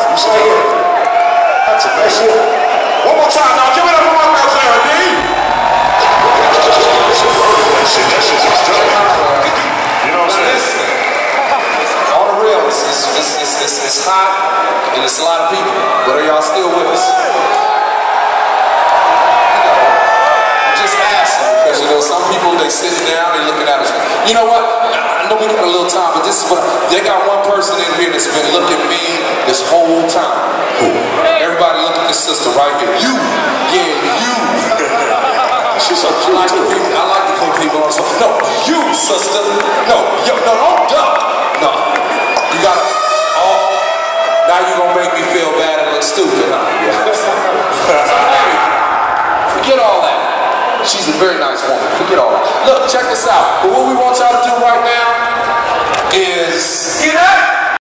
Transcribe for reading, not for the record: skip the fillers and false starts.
You say it. That's a nice shit. One more time now. Give it up for my girl Clara D. That shit's exciting. You know what I'm saying? On the real, it's hot and it's a lot of people. But are y'all still with us? I'm just asking because you know some people they sitting down, they looking at us. You know what? I know we got a little time, but this is what they got one person in here that's been looking at me this whole time. Everybody look at this sister right here. You, yeah, you. She's so cute. I like to put people on something. No, you, sister. No, don't duck. No. You gotta, now you're gonna make me feel bad and look stupid, huh? Forget all that. She's a very nice woman. Forget all that. Look, check this out. But what we want y'all to do right now is get up.